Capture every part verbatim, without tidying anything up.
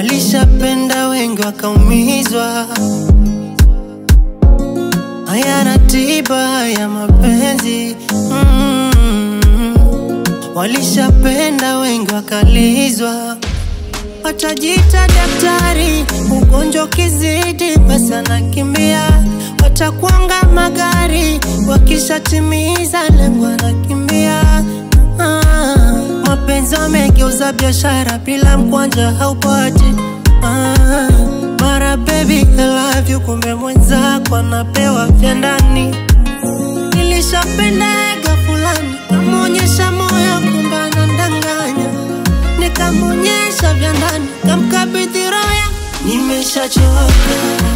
Walishapenda wengi wakaumizwa, hayana tiba ya mapenzi. mm. Walishapenda wengi wakalizwa, watajita daktari, ugonjwa kizidi pesa na kimbia. Watakuanga magari, wakishatimiza lengo na kimbia. ah. Mapenzi wamegeuza biashara, bila mkwanja haupati. ah. Mara baby I love you, kumbe mwenzako anapewa vya ndani. Nilishapenda ega fulani, kamuonyesha moyo kumbe anandanganya. Nikamuonyesha vya ndani, kamkabidhi roya. Nimeshachoka,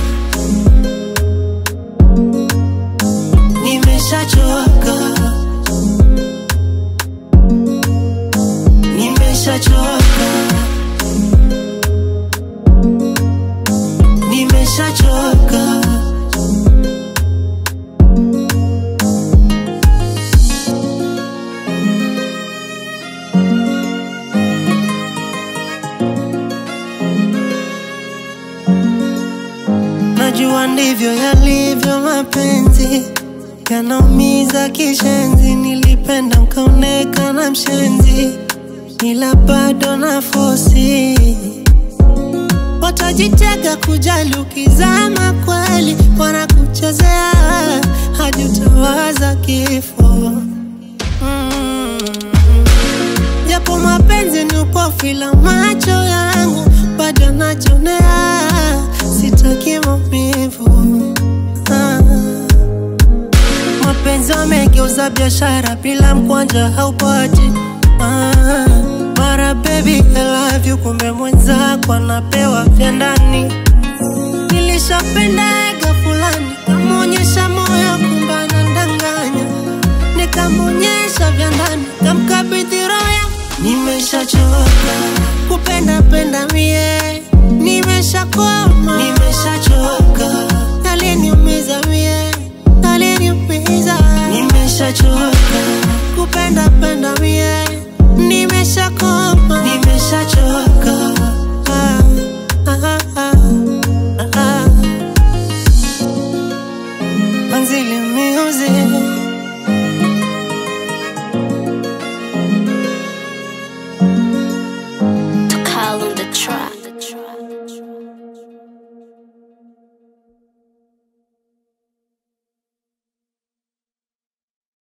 nimeshachoka, nimeshachoka, nimeshachoka. Najua ndivyo yalivyo mapenzi, yanaumiza kishenzi. Nilipenda mkaonekana mshenzi, ila bado na fosi. Watajitega kujali, ukizama kweli wanakuchezea, hadi utawaza kifo. mm. Japo mapenzi ni upofu, ila macho yangu bado najionea. Sitaki maumivu. ah. Mapenzi wamegeuza biashara, bila mkwanja haupati. ah. Mara baby I love you, kumbe mwenzako anapewa vya ndani. Nilishapenda ega fulani, kamuonyesha moyo kumbe anandanganya. Nikamuonyesha vya ndani, kamkabidhi roya. Nimeshachoka,